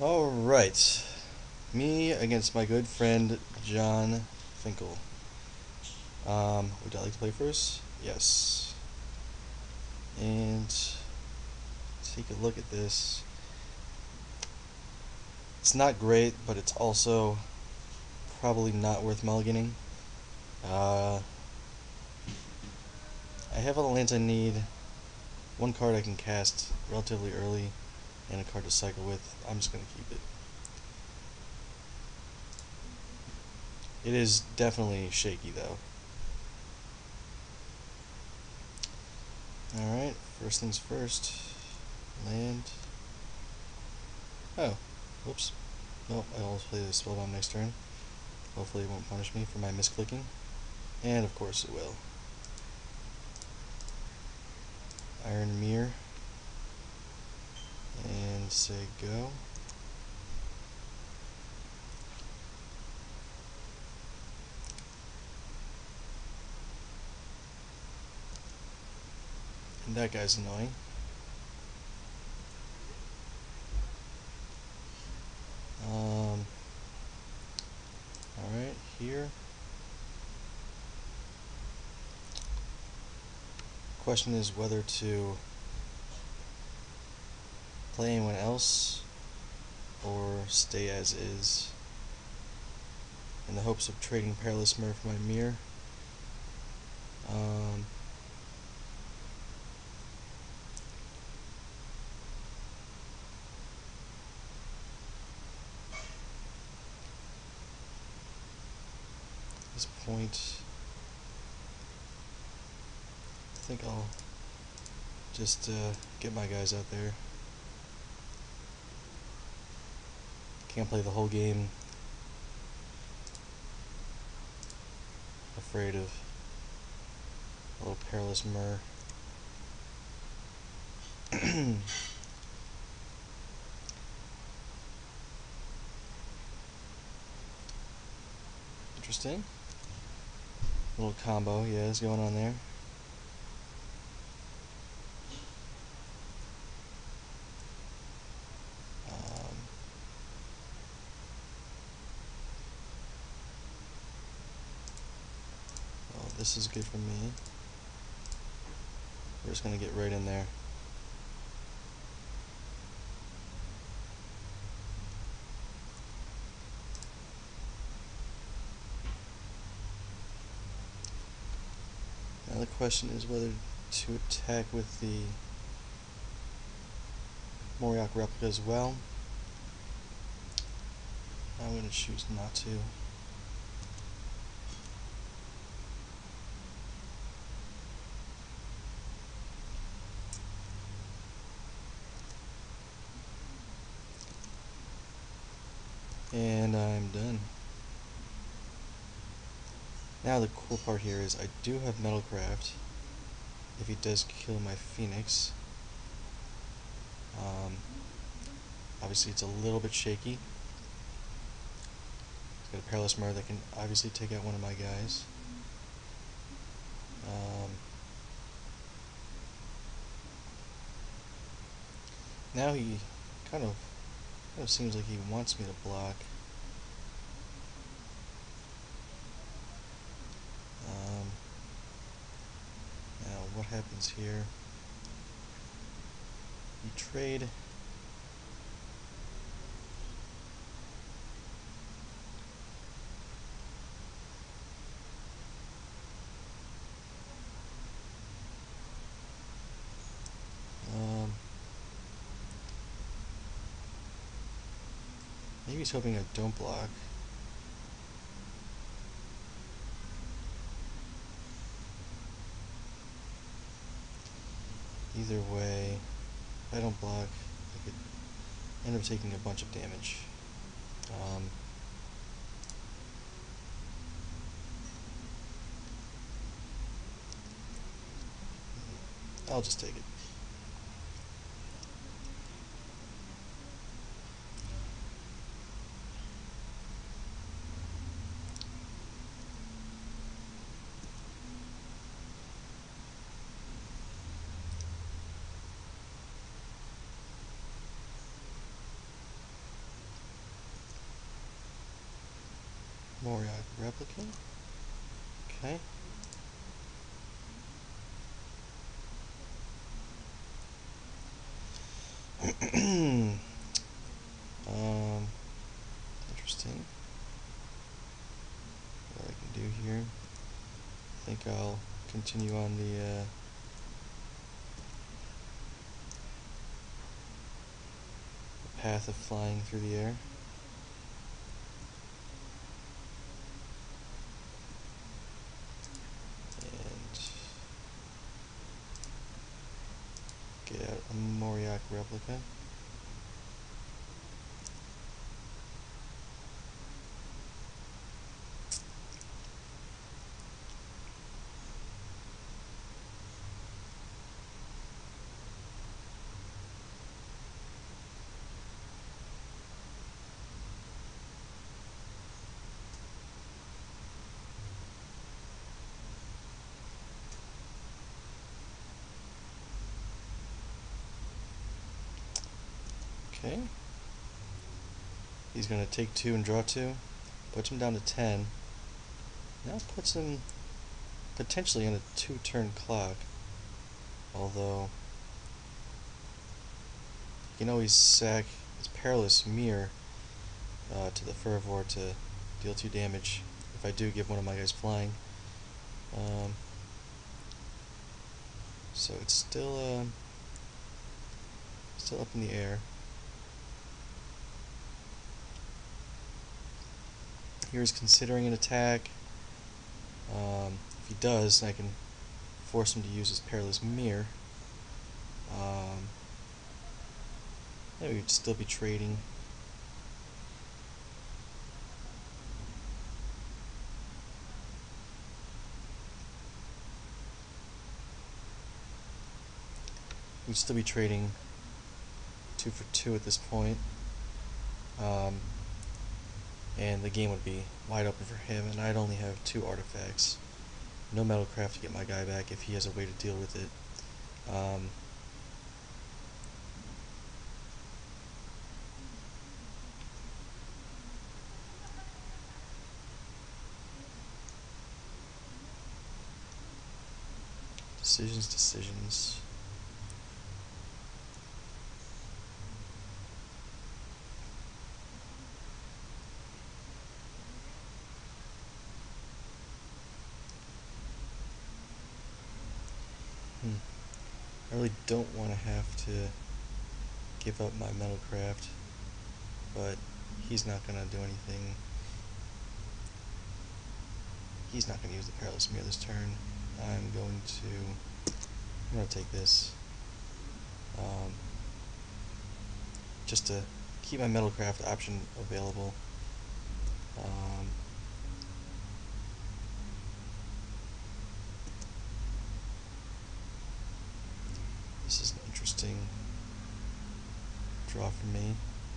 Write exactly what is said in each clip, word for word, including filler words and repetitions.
Alright, me against my good friend John Finkel. Um, would I like to play first? Yes. And take a look at this. It's not great, but it's also probably not worth mulliganing. Uh, I have all the lands I need, one card I can cast relatively early, and a card to cycle with. I'm just going to keep it. It is definitely shaky though. Alright, first things first. Land. Oh, whoops. Nope, I almost play the spellbound next turn. Hopefully it won't punish me for my misclicking. And of course it will. Iron Mirror. And say go. And that guy's annoying. Um, Alright, here. Question is whether to play anyone else or stay as is, in the hopes of trading Perilous Mirror for my mirror. Um, at this point, I think I'll just uh, get my guys out there. Can't play the whole game afraid of a little Perilous Mirror. Interesting. Little combo, yeah, is going on there. Um, well, this is good for me. We're just going to get right in there. Now the question is whether to attack with the Moriok replica as well. I'm going to choose not to. And I'm done. Now the cool part here is I do have Metalcraft if he does kill my Phoenix. Um, obviously it's a little bit shaky. He's got a Perilous Mirror that can obviously take out one of my guys. Um, now he kind of, kind of seems like he wants me to block. Um, now what happens here? You trade. Um, maybe he's hoping I don't block. Either way, if I don't block, I could end up taking a bunch of damage. Um, I'll just take it. Moriarty replicant. Okay. um, interesting. What I can do here. I think I'll continue on the uh, path of flying through the air. And get out a Moriarty replica. Okay. He's going to take two and draw two. Puts him down to ten. Now puts him potentially on a two-turn clock. Although, you can always sack his Perilous Mirror uh, to the Fervor to deal two damage if I do give one of my guys flying. Um, so it's still uh, still up in the air. Here's considering an attack. Um, if he does, I can force him to use his Perilous Mirror. Um, maybe we'd still be trading. We'd still be trading two for two at this point. Um, and the game would be wide open for him, and I'd only have two artifacts. No Metalcraft to get my guy back if he has a way to deal with it. Um, decisions, decisions. Hmm. I really don't want to have to give up my Metalcraft, but he's not going to do anything. He's not going to use the Perilous Mirror this turn. I'm going to I'm going to take this. Um, just to keep my Metalcraft option available. Um, this is an interesting draw for me.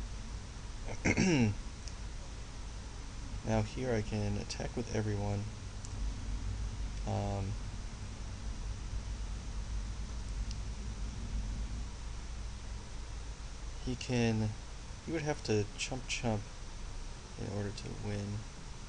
Now here I can attack with everyone. Um, he can, he would have to chump chump in order to win.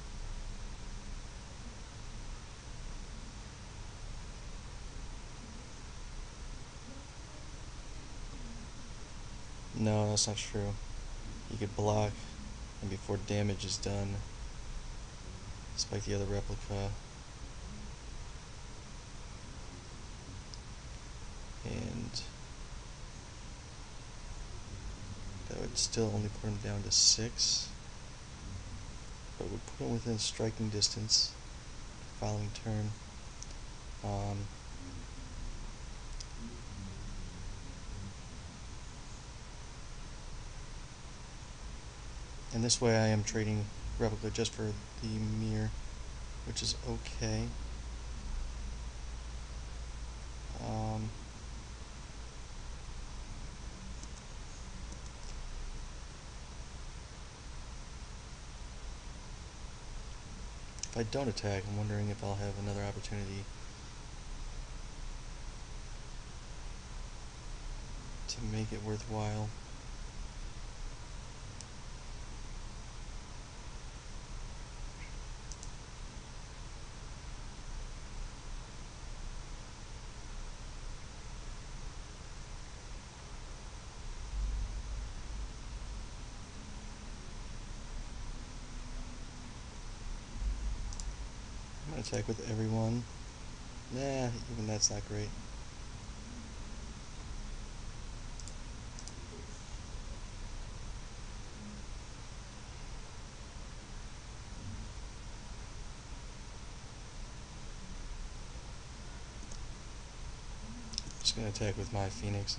No, that's not true. He could block, and before damage is done, spike the other replica. And that would still only put him down to six, but it would put him within striking distance the following turn. Um, and this way I am trading replica just for the mirror, which is okay. Um, if I don't attack, I'm wondering if I'll have another opportunity to make it worthwhile. gonna attack with everyone. Nah, even that's not great. Just gonna attack with my Phoenix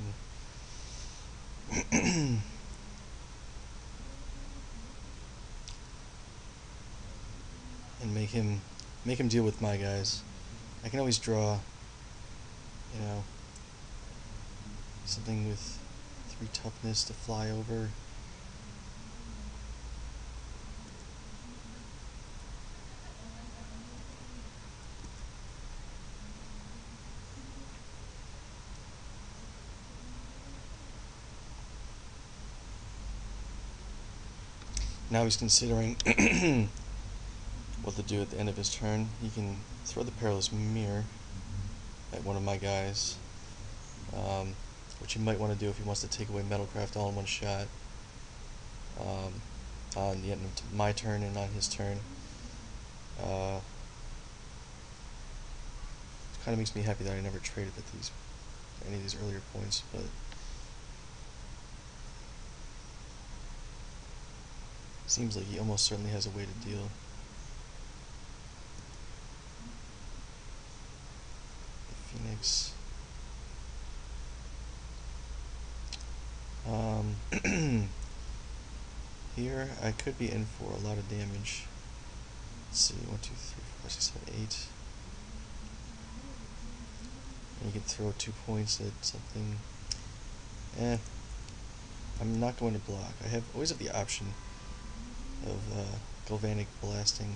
and and make him make him deal with my guys. I can always draw, you know, something with three toughness to fly over. Now he's considering what to do at the end of his turn. He can throw the Perilous Mirror at one of my guys, um, which he might want to do if he wants to take away Metalcraft all in one shot um, on the end of my turn and on his turn. Uh, it kind of makes me happy that I never traded at these any of these earlier points, but seems like he almost certainly has a way to deal. The Phoenix. Um, here I could be in for a lot of damage. Let's see, one, two, three, four, six, seven, eight. And you can throw two points at something. Eh, I'm not going to block. I have always have the option of uh, Galvanic Blasting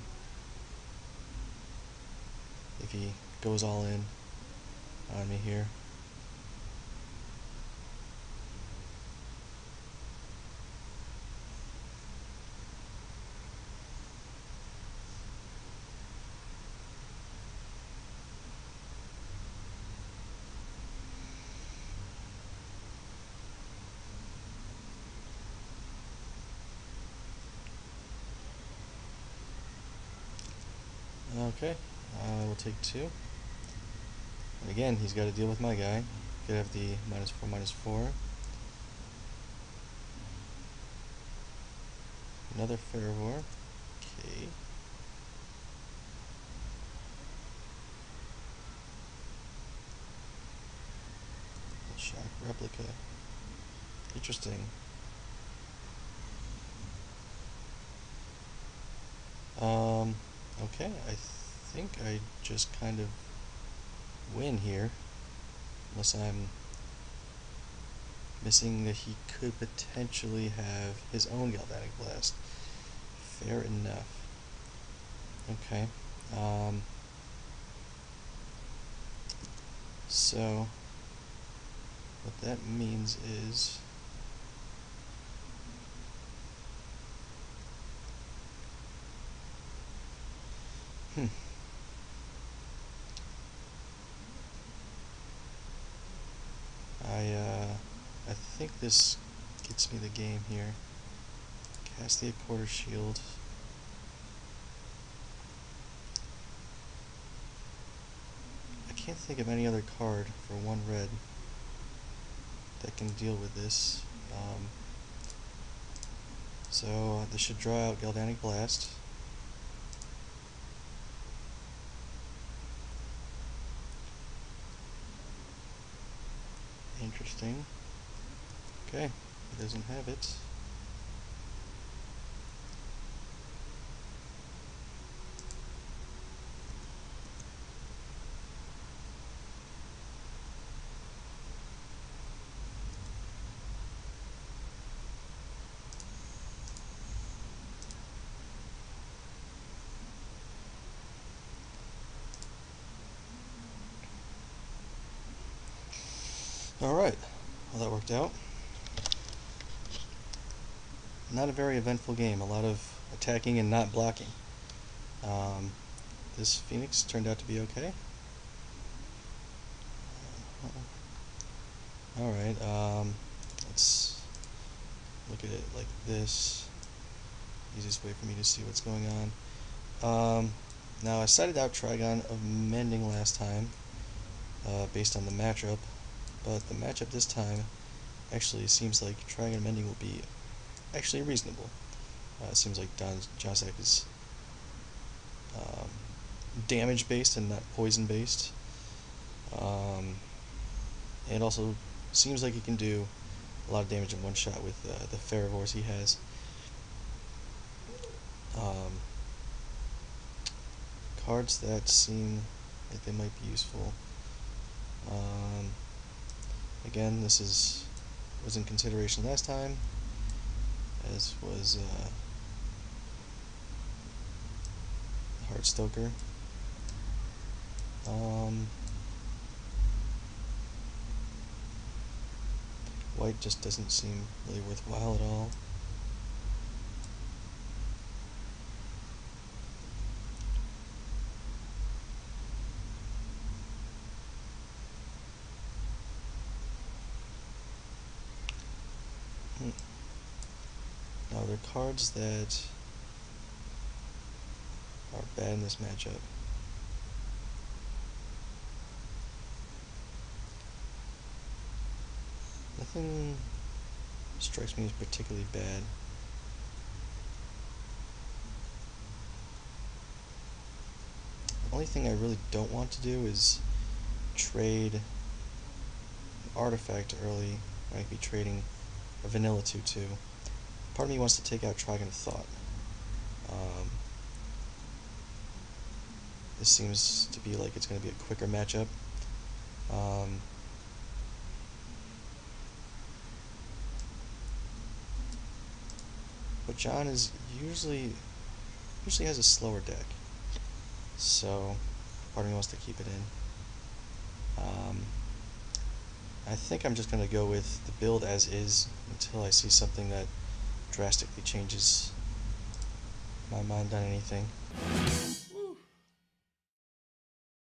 if he goes all in on me here. Okay, I will take two. And again, he's got to deal with my guy. Could have the minus four, minus four. Another Fervor. Okay. Shock Replica. Interesting. Um, okay, I think I just kind of win here. Unless I'm missing that he could potentially have his own Galvanic Blast. Fair enough. Okay. Um, so, what that means is... Hmm. I, uh, I think this gets me the game here. Cast the Quarter Shield. I can't think of any other card for one red that can deal with this. Um, so uh, this should draw out Galvanic Blast. Interesting. Okay, he doesn't have it. Alright, well that worked out. Not a very eventful game, a lot of attacking and not blocking. Um, this Phoenix turned out to be okay. Uh, Alright, um, let's look at it like this. Easiest way for me to see what's going on. Um, Now I cited out Trigon of Mending last time, uh, based on the matchup, but the matchup this time actually seems like Trigon Mending will be actually reasonable. Uh, it seems like Don Josek is um, damage based and not poison based. Um, and also seems like he can do a lot of damage in one shot with uh, the Ferivores he has. Um, cards that seem like they might be useful. Um, again, this is was in consideration last time, as was uh, Heartstoker. Um, white just doesn't seem really worthwhile at all. Hmm. Now, there are cards that are bad in this matchup. Nothing strikes me as particularly bad. The only thing I really don't want to do is trade an artifact early. I might be trading a vanilla two two. Part of me wants to take out Trigon of Thought. Um, this seems to be like it's going to be a quicker matchup. Um, but John is usually usually has a slower deck, so part of me wants to keep it in. Um, I think I'm just going to go with the build as is until I see something that drastically changes my mind on anything.